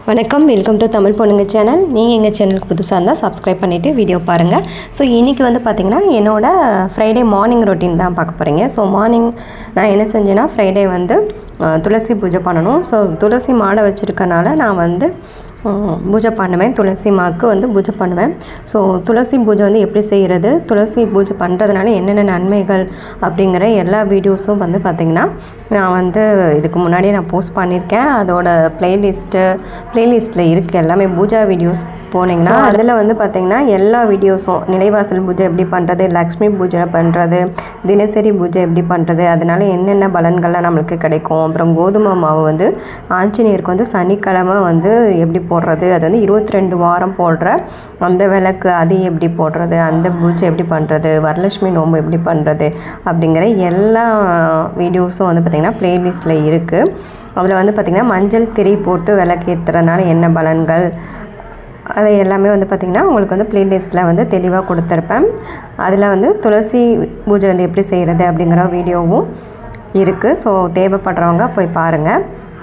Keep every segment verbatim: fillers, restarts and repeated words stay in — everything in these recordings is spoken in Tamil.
வணக்கம், வெல்கம் டு தமிழ் பொண்ணுங்க சேனல். நீங்கள் எங்கள் சேனலுக்கு புதுசாக இருந்தால் சப்ஸ்கிரைப் பண்ணிவிட்டு வீடியோ பாருங்கள். ஸோ இன்றைக்கி வந்து பார்த்திங்கன்னா என்னோடய ஃப்ரைடே மார்னிங் ரொட்டீன் தான் பார்க்க போகிறீங்க. ஸோ மார்னிங் நான் என்ன செஞ்சேன்னா, ஃப்ரைடே வந்து துளசி பூஜை பண்ணணும். ஸோ துளசி மாடை வச்சுருக்கனால நான் வந்து பூஜை பண்ணுவேன். துளசி மாவுக்கு வந்து பூஜை பண்ணுவேன். ஸோ துளசி பூஜை வந்து எப்படி செய்கிறது, துளசி பூஜை பண்ணுறதுனால என்னென்ன நன்மைகள் அப்படிங்கிற எல்லா வீடியோஸும் வந்து பார்த்திங்கன்னா நான் வந்து இதுக்கு முன்னாடியே நான் போஸ்ட் பண்ணியிருக்கேன். அதோட ப்ளேலிஸ்ட்டு ப்ளேலிஸ்ட்டில் இருக்குது எல்லாமே. பூஜா வீடியோஸ் போனீங்கன்னா அதில் வந்து பார்த்திங்கன்னா எல்லா வீடியோஸும், நிலைவாசல் பூஜை எப்படி பண்ணுறது, லக்ஷ்மி பூஜை பண்ணுறது, தினசரி பூஜை எப்படி பண்ணுறது, அதனால் என்னென்ன பலன்கள்லாம் நம்மளுக்கு கிடைக்கும், அப்புறம் கோதுமை மாவு வந்து ஆஞ்சநேயருக்கு வந்து சனிக்கிழமை வந்து எப்படி போடுறது, அது வந்து இருபத்தி ரெண்டு வாரம் போடுற அந்த விளக்கு அது எப்படி போடுறது, அந்த பூஜை எப்படி பண்ணுறது, வரலட்சுமி நோம்பு எப்படி பண்ணுறது அப்படிங்கிற எல்லா வீடியோஸும் வந்து பார்த்திங்கன்னா ப்ளேலிஸ்ட்டில் இருக்குது. அதில் வந்து பார்த்திங்கன்னா மஞ்சள் திரி போட்டு விளக்கு ஏற்றுறதுனால என்ன பலன்கள், அது எல்லாமே வந்து பார்த்திங்கன்னா உங்களுக்கு வந்து ப்ளேலிஸ்ட்டில் வந்து தெளிவாக கொடுத்துருப்பேன். அதில் வந்து துளசி பூஜை வந்து எப்படி செய்கிறது அப்படிங்கிற வீடியோவும் இருக்குது. ஸோ தேவைப்படுறவங்க போய் பாருங்கள்.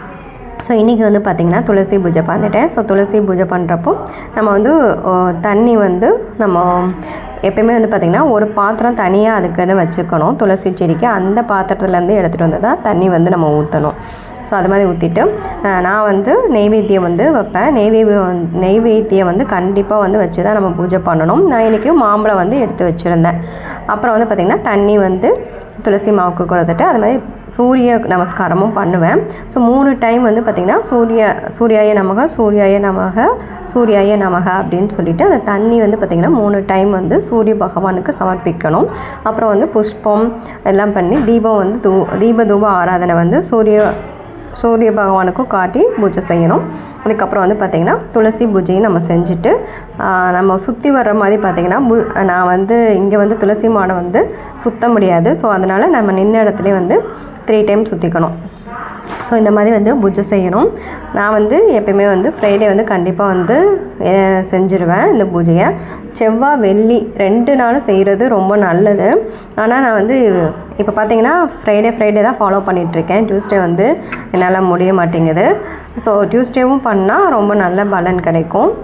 ஸோ இன்றைக்கி வந்து பார்த்திங்கன்னா துளசி பூஜை பண்ணிட்டேன். ஸோ துளசி பூஜை பண்ணுறப்போ நம்ம வந்து தண்ணி வந்து நம்ம எப்பயுமே வந்து பார்த்திங்கன்னா ஒரு பாத்திரம் தனியாக அதுக்குன்னு வச்சுக்கணும். துளசி செடிக்கு அந்த பாத்திரத்துலேருந்து எடுத்துகிட்டு வந்து தான் தண்ணி வந்து நம்ம ஊற்றணும். ஸோ அது மாதிரி ஊற்றிட்டு நான் வந்து நெய்வேத்தியம் வந்து வைப்பேன். நெய்வேத்தியம் நெய்வேத்தியம் வந்து கண்டிப்பாக வந்து வச்சு தான் நம்ம பூஜை பண்ணணும். நான் இன்றைக்கி மாம்பழம் வந்து எடுத்து வச்சுருந்தேன். அப்புறம் வந்து பார்த்திங்கன்னா தண்ணி வந்து துளசி மாவுக்கு கொடுத்துட்டு அது மாதிரி சூரிய நமஸ்காரமும் பண்ணுவேன். ஸோ மூணு டைம் வந்து பார்த்திங்கன்னா சூரிய சூர்யாய நமக சூர்யாய நமக சூர்யாய நமக அப்படின்னு சொல்லிவிட்டு அந்த தண்ணி வந்து பார்த்திங்கன்னா மூணு டைம் வந்து சூரிய பகவானுக்கு சமர்ப்பிக்கணும். அப்புறம் வந்து புஷ்பம் எல்லாம் பண்ணி தீபம் வந்து தூ தீப தூப ஆராதனை வந்து சூரிய சூரிய பகவானுக்கும் காட்டி பூஜை செய்யணும். அதுக்கப்புறம் வந்து பார்த்திங்கன்னா துளசி பூஜையும் நம்ம செஞ்சுட்டு நம்ம சுற்றி வர்ற மாதிரி பார்த்திங்கன்னா பூ நான் வந்து இங்கே வந்து துளசி மாடை வந்து சுற்ற முடியாது. ஸோ அதனால் நம்ம நின்ன இடத்துலேயே வந்து த்ரீ டைம் சுற்றிக்கணும். ஸோ இந்த மாதிரி வந்து பூஜை செய்யணும். நான் வந்து எப்பயுமே வந்து ஃப்ரைடே வந்து கண்டிப்பாக வந்து செஞ்சுருவேன் இந்த பூஜையை. செவ்வாய் வெள்ளி ரெண்டு நாளும் செய்கிறது ரொம்ப நல்லது. ஆனால் நான் வந்து இப்போ பார்த்திங்கன்னா ஃப்ரைடே ஃப்ரைடே தான் ஃபாலோ பண்ணிகிட்ருக்கேன். டியூஸ்டே வந்து என்னால் முடிய மாட்டேங்குது. ஸோ டியூஸ்டேவும் பண்ணால் ரொம்ப நல்ல பலன் கிடைக்கும்.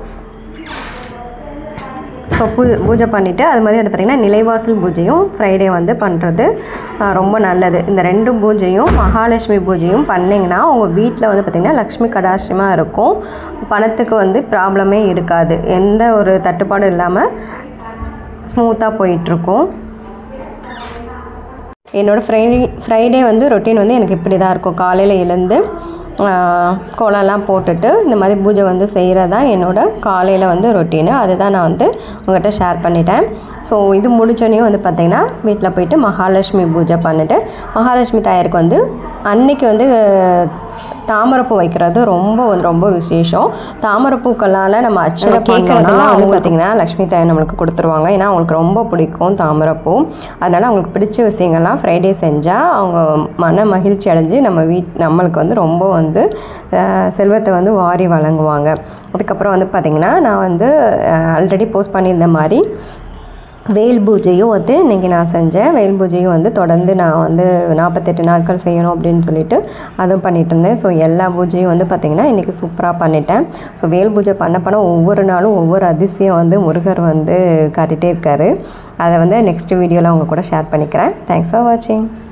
ஸோ பூ பூஜை பண்ணிவிட்டு அது மாதிரி வந்து பார்த்திங்கன்னா நிலைவாசல் பூஜையும் ஃப்ரைடே வந்து பண்ணுறது ரொம்ப நல்லது. இந்த ரெண்டு பூஜையும் மகாலட்சுமி பூஜையும் பண்ணிங்கன்னா உங்கள் வீட்டில் வந்து பார்த்திங்கன்னா லக்ஷ்மி கடாட்சமாக இருக்கும். பணத்துக்கு வந்து ப்ராப்ளமே இருக்காது. எந்த ஒரு தட்டுப்பாடும் இல்லாமல் ஸ்மூத்தாக போயிட்டுருக்கும். என்னோடய ஃப்ரைடே ஃப்ரைடே வந்து ரொட்டீன் வந்து எனக்கு இப்படி தான் இருக்கும். காலையில் எழுந்து கோலம்லாம் போட்டுட்டு இந்த மாதிரி பூஜை வந்து செய்கிறது தான் என்னோடய காலையில் வந்து ரொட்டீனு. அதுதான் நான் வந்து உங்கள்கிட்ட ஷேர் பண்ணிட்டேன். ஸோ இது முடிச்சோடனே வந்து பார்த்திங்கன்னா வீட்டில் போய்ட்டு மகாலட்சுமி பூஜை பண்ணிவிட்டு மகாலட்சுமி தாயாருக்கு வந்து அன்னைக்கு வந்து தாமரைப்பூ வைக்கிறது ரொம்ப வந்து ரொம்ப விசேஷம். தாமரைப்பூக்களால் நம்ம அச்சனை கேட்குறதெல்லாம் வந்து பார்த்திங்கன்னா லக்ஷ்மி தாயார் நம்மளுக்கு கொடுத்துருவாங்க. ஏன்னா அவங்களுக்கு ரொம்ப பிடிக்கும் தாமரைப்பூ. அதனால் அவங்களுக்கு பிடிச்ச விஷயங்கள்லாம் ஃப்ரைடே செஞ்சால் அவங்க மன மகிழ்ச்சி அடைஞ்சு நம்ம வீட் நம்மளுக்கு வந்து ரொம்ப வந்து செல்வத்தை வந்து வாரி வழங்குவாங்க. அதுக்கப்புறம் வந்து பார்த்திங்கன்னா நான் வந்து ஆல்ரெடி போஸ்ட் பண்ணியிருந்த மாதிரி வேல் பூஜையும் வந்து இன்றைக்கி நான் செஞ்சேன். வேல் பூஜையும் வந்து தொடர்ந்து நான் வந்து நாற்பத்தெட்டு நாட்கள் செய்யணும் அப்படின்னு சொல்லிட்டு அதுவும் பண்ணிகிட்டு இருந்தேன். ஸோ எல்லா பூஜையும் வந்து பார்த்திங்கன்னா இன்றைக்கி சூப்பராக பண்ணிட்டேன். ஸோ வேல் பூஜை பண்ண பண்ண ஒவ்வொரு நாளும் ஒவ்வொரு அதிசயம் வந்து முருகர் வந்து காட்டிகிட்டே இருக்கார். அதை வந்து நெக்ஸ்ட் வீடியோவில் அவங்க கூட ஷேர் பண்ணிக்கிறேன். தேங்க்ஸ் ஃபார் வாட்சிங்.